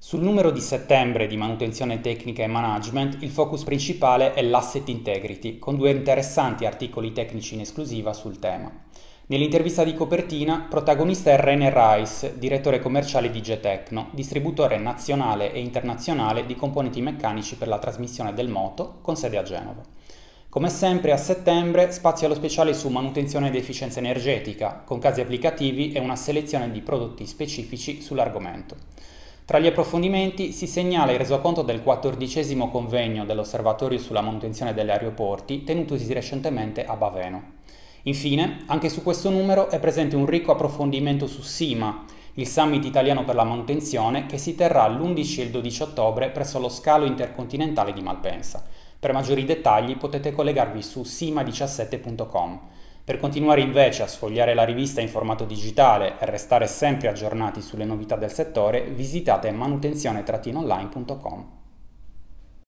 Sul numero di settembre di manutenzione tecnica e management, il focus principale è l'asset integrity, con due interessanti articoli tecnici in esclusiva sul tema. Nell'intervista di copertina, protagonista è René Rice, direttore commerciale di Getecno, distributore nazionale e internazionale di componenti meccanici per la trasmissione del moto, con sede a Genova. Come sempre a settembre spazio allo speciale su manutenzione ed efficienza energetica, con casi applicativi e una selezione di prodotti specifici sull'argomento. Tra gli approfondimenti si segnala il resoconto del 14° convegno dell'Osservatorio sulla manutenzione degli aeroporti tenutosi recentemente a Baveno. Infine, anche su questo numero è presente un ricco approfondimento su SIMA, il Summit italiano per la manutenzione che si terrà l'11 e il 12 ottobre presso lo scalo intercontinentale di Malpensa. Per maggiori dettagli potete collegarvi su sima17.com. Per continuare invece a sfogliare la rivista in formato digitale e restare sempre aggiornati sulle novità del settore, visitate manutenzione-online.com.